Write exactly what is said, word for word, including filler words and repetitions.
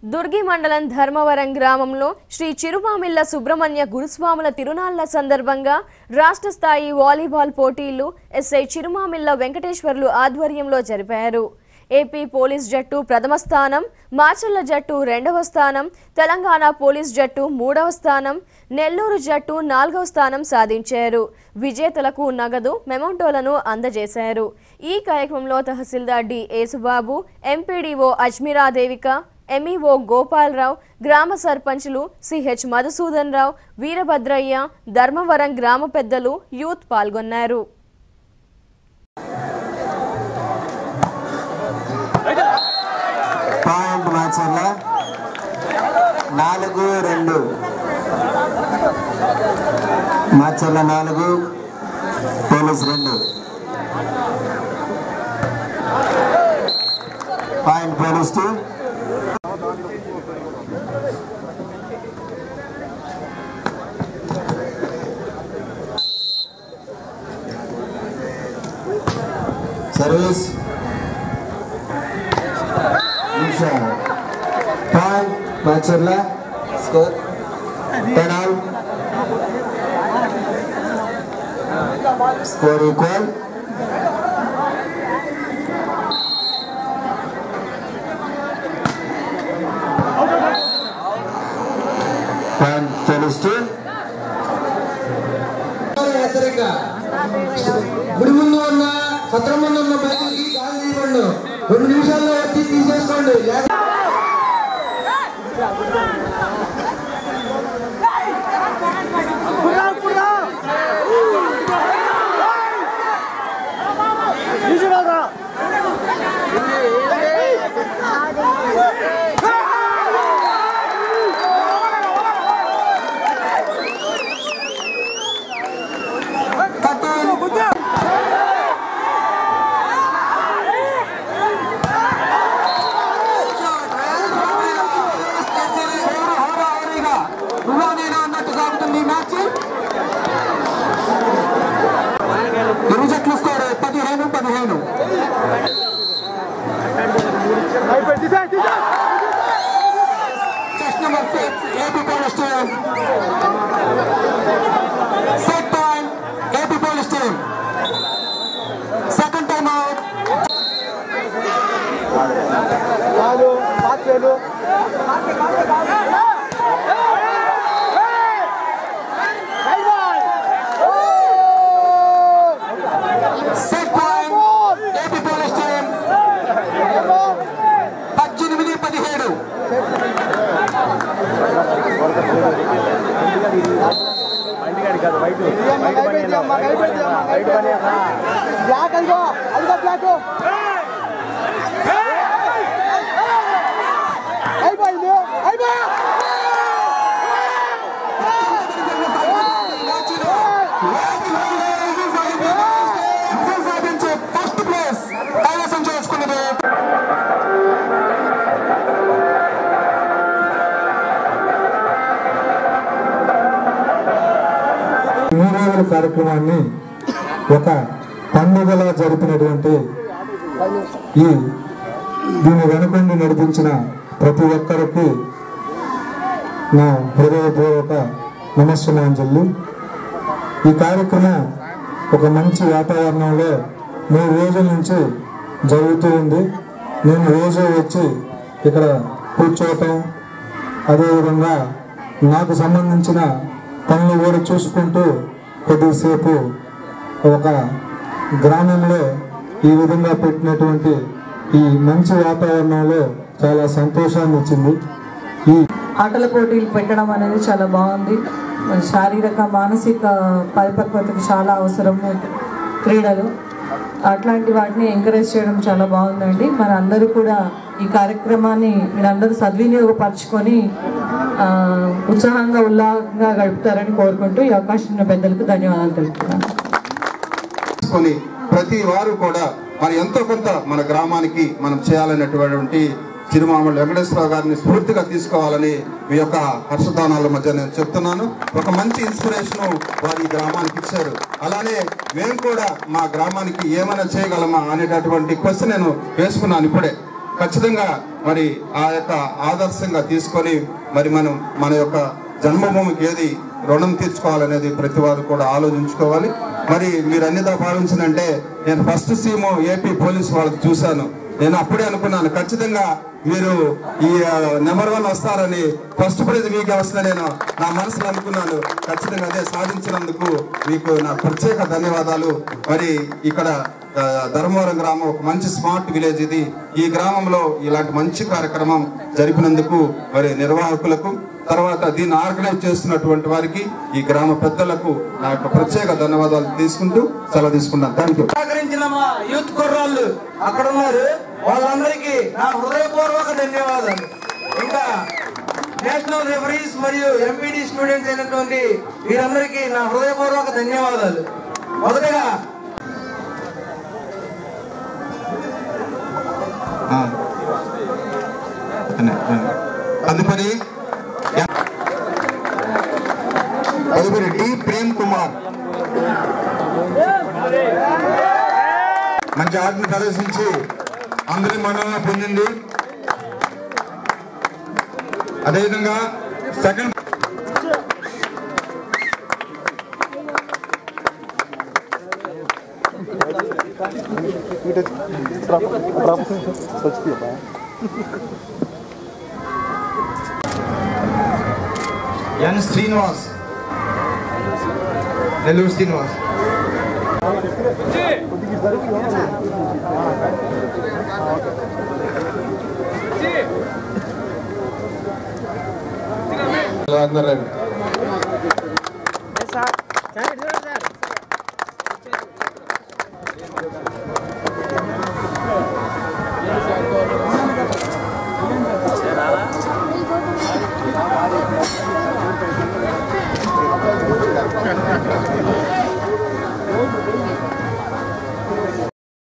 దుర్గి మండలం ధర్మవరం గ్రామంలో శ్రీ చిరుమామిళ్ళ సుబ్రహ్మణ్య గురుస్వాముల తిరునాళ్ల సందర్భంగా రాష్ట్ర స్థాయి వాలీబాల్ పోటీలు ఎస్ఐ చిరుమామిళ్ళ వెంకటేశ్వర్లు ఆధ్వర్యంలో జరిపారు. ఏపీ పోలీస్ జట్టు ప్రథమ స్థానం, మాచర్ల జట్టు రెండవ స్థానం, తెలంగాణ పోలీస్ జట్టు మూడవ స్థానం, నెల్లూరు జట్టు నాలుగవ స్థానం సాధించారు. విజేతలకు నగదు మెమోంటోలను అందజేశారు. ఈ కార్యక్రమంలో తహసీల్దార్ D Yesubabu, MPDO Ajmeera Devika, MEO Gopalarao, గ్రామ సర్పంచులు సిహెచ్ మధుసూదన్ రావు, వీరభద్రయ్య, ధర్మవరం గ్రామ పెద్దలు, యూత్ పాల్గొన్నారు. నాలుగు రెండు మాచర్ల నాలుగు పోలీస్ రెండు point police team service point Macherla score ten all score equal point police team గుడి ముందు ఉన్న సత్రం ముందు ఉన్న బైకులకి గాలి తీయబండు రెండు నిమిషాల్లో వచ్చి తీసేసుకోండి. ఇరు జట్లు స్కోర్ పదిహేను పదిహేను chest number six AP police team set point AP police team second time out పద్దెనిమిది పదిహేడు బ్లాక్ అదిగో అదిగో బ్లాక్ అయిపోయింది అయిపోయా ఫస్ట్ ప్లేస్ కైవసం చేసుకున్నది. మూడు కార్యక్రమాన్ని ఒక పండుగలా జరిపినటువంటి ఈ దీన్ని వెనుకొండి నడిపించిన ప్రతి ఒక్కరికి నా హృదయపూర్వక నమస్సుమాంజలు. ఈ కార్యక్రమం ఒక మంచి వాతావరణంలో మూడు రోజుల నుంచి జరుగుతూ ఉంది. నేను రోజు వచ్చి ఇక్కడ కూర్చోవటం, అదేవిధంగా నాకు సంబంధించిన పనులు కూడా చూసుకుంటూ కొద్దిసేపు ఒక గ్రామంలో ఈ విధంగా పెట్టినటువంటి ఈ మంచి వాతావరణంలో చాలా సంతోషాన్ని ఇచ్చింది. ఈ ఆటల పోటీలు పెట్టడం అనేది చాలా బాగుంది. శారీరక మానసిక పరిపక్వతకు చాలా అవసరం క్రీడలు. అట్లాంటి వాటిని ఎంకరేజ్ చేయడం చాలా బాగుందండి. మరి అందరూ కూడా ఈ కార్యక్రమాన్ని మీరందరూ సద్వినియోగపరచుకొని ఉత్సాహంగా ఉల్లాసంగా గడుపుతారని కోరుకుంటూ ఈ అవకాశం పెద్దలకు ధన్యవాదాలు తెలుపుతున్నాను. ప్రతి వారు కూడా మరి ఎంతో కొంత మన గ్రామానికి మనం చేయాలనేటువంటి చిరుమామిళ్ళ వెంకటేశ్వర గారిని స్ఫూర్తిగా తీసుకోవాలని మీ యొక్క హర్షదానాల మధ్య నేను చెప్తున్నాను. ఒక మంచి ఇన్స్పిరేషన్ వారి గ్రామానికి ఇచ్చారు. అలానే మేము కూడా మా గ్రామానికి ఏమైనా చేయగలమా అనేటటువంటి క్వశ్చన్ నేను వేసుకున్నాను ఇప్పుడే. ఖచ్చితంగా మరి ఆ యొక్క ఆదర్శంగా తీసుకొని మరి మనం మన యొక్క జన్మభూమికి ఏది రుణం తీర్చుకోవాలనేది ప్రతి వారు కూడా ఆలోచించుకోవాలి. మరి మీరు అన్నిదా భావించినంటే నేను ఫస్ట్ సీఎం ఏపీ పోలీస్ వాళ్ళకి చూశాను. నేను అప్పుడే అనుకున్నాను ఖచ్చితంగా మీరు ఈ నెంబర్ వన్ వస్తారని, ఫస్ట్ ప్రైజ్ మీకే వస్తుందని నేను నా మనసులో అనుకున్నాను. ఖచ్చితంగా అదే సాధించినందుకు మీకు నా ప్రత్యేక ధన్యవాదాలు. మరి ఇక్కడ ధర్మవరం గ్రామం ఒక మంచి స్మార్ట్ విలేజ్. ఇది ఈ గ్రామంలో ఇలాంటి మంచి కార్యక్రమం జరిపినందుకు మరి నిర్వాహకులకు, తర్వాత దీన్ని ఆర్గనైజ్ చేస్తున్నటువంటి వారికి, ఈ గ్రామ పెద్దలకు నా యొక్క ప్రత్యేక ధన్యవాదాలు తీసుకుంటూ సెలవు తీసుకున్నాను. Thank you. సహకరించిన మా యూత్ కుర్రాళ్ళు అక్కడ ఉన్నారు, వాళ్ళందరికీ నా హృదయపూర్వక ధన్యవాదాలు. ఇంకా నేషనల్ రెఫరీస్ మరియు ఎంపీడీ స్టూడెంట్స్ అయినటువంటి వీరందరికీ నా హృదయపూర్వక ధన్యవాదాలు. మొదటగా తదుపరి తదుపరి డి ప్రేమ్ కుమార్ మంచి ఆటను ప్రదర్శించి అందరి మండలంలో పొందింది. అదేవిధంగా second N Srinivas, Nellore Srinivas. Thank you.